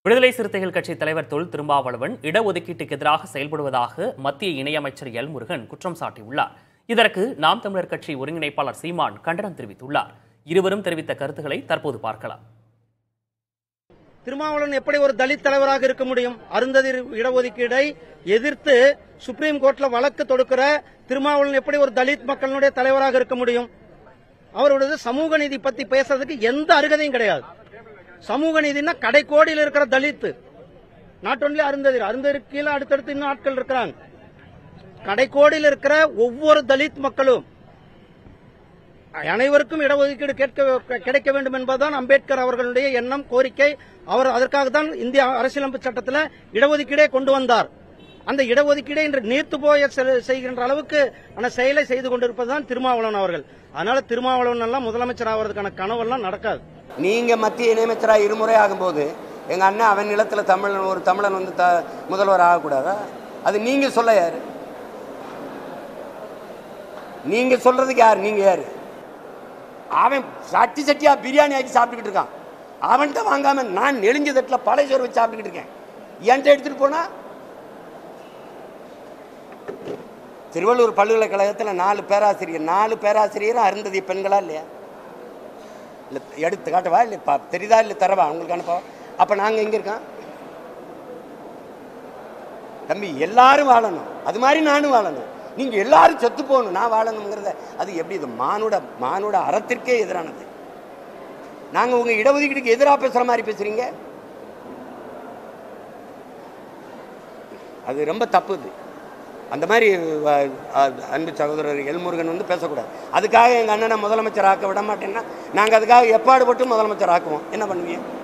விடுதலை சிறுத்தைகள் கட்சி தலைவர் தொல் திருமாவளவன் இடஒதுக்கீட்டுக்கு எதிராக செயல்படுவதாக மத்திய இணையமைச்சர் எல் முருகன் குற்றம் சாட்டியுள்ளார். இதற்கு நாம் தமிழர் கட்சி ஒருங்கிணைப்பாளர் சீமான் கண்டனம் தெரிவித்துள்ளார். இருவரும் தெரிவித்த கருத்துக்களை தற்போது பார்க்கலாம். திருமாவளவன் எப்படி ஒரு தலித் தலைவராக இருக்க முடியும்? அருந்ததி இடஒதுக்கீடை எதிர்த்து சுப்ரீம் கோர்ட்ல வழக்கு தொடுக்கிற திருமாவளவன் எப்படி ஒரு தலித் மக்களுடைய தலைவராக இருக்க முடியும்? அவருடைய சமூக நீதி பத்தி பேசுறதுக்கு எந்த அருகதையும் கிடையாது. சமூக நீதினா கடைக்கோடியில் இருக்கிற தலித், நாட் ஒன்லி அருந்ததி கீழே அடுத்தடுத்து இன்னும் ஆட்கள் இருக்கிறாங்க. கடைக்கோடியில் இருக்கிற ஒவ்வொரு தலித் மக்களும் அனைவருக்கும் இடஒதுக்கீடு கிடைக்க வேண்டும் என்பதுதான் அம்பேத்கர் அவர்களுடைய எண்ணம், கோரிக்கை. அவர் அதற்காக தான் இந்திய அரசியலமைப்பு சட்டத்தில் இடஒதுக்கீடே கொண்டு வந்தார். அந்த இடஒதுக்கீடை இன்று நீர்த்து போய செய்கின்ற அளவுக்கு அந்த செயலை செய்து கொண்டிருப்பதுதான் திருமாவளவன் அவர்கள். அதனால திருமாவளவன் எல்லாம் முதலமைச்சர் ஆவதற்கான கனவெல்லாம் நடக்காது. நீங்க மத்திய இணையமைச்சராக இருமுறை ஆகும்போது எங்க அண்ணன் அவன் நிலத்துல ஒரு தமிழன் வந்து முதல்வர் ஆகக்கூடாதா? அது நீங்க சொல்ல யாரு? நீங்க சொல்றதுக்கு யாரு? நீங்க யாரு? அவன் சட்டியா பிரியாணி ஆக்கி சாப்பிட்டுக்கிட்டு இருக்கான். அவன்கிட்ட வாங்காம நான் நெளிஞ்ச தட்டில் பழைய சோறு வச்சு சாப்பிட்டுக்கிட்டு இருக்கேன். என்கிட்ட எடுத்துட்டு போனா திருவள்ளூர் பல்கலைக்கழகத்தில் 4 பேராசிரியர் அருந்ததி பெண்களா இல்லையா? இல்லை எடுத்து காட்டவா? இல்லை தெரியுதா? இல்லை தரவா? உங்களுக்கு அனுப்பவா? அப்போ நாங்கள் எங்கே இருக்கோம்? தம்பி, எல்லாரும் வாழணும். அது மாதிரி நானும் வாழணும். நீங்கள் எல்லாரும் செத்து போகணும், நான் வாழணுங்கிறத அது எப்படி? இது மானுட அறத்திற்கே எதிரானது. நாங்கள் உங்கள் இடஒதுக்கீடுக்கு எதிராக பேசுகிற மாதிரி பேசுகிறீங்க. அது ரொம்ப தப்பு. இது அந்த மாதிரி அன்பு சகோதரர் எல்முருகன் வந்து பேசக்கூடாது. அதுக்காக எங்கள் அண்ணனை முதலமைச்சர் ஆக்க விட மாட்டேன்னா நாங்கள் அதுக்காக எப்பாடுபட்டு முதலமைச்சர் ஆக்குவோம். என்ன பண்ணுவீங்க?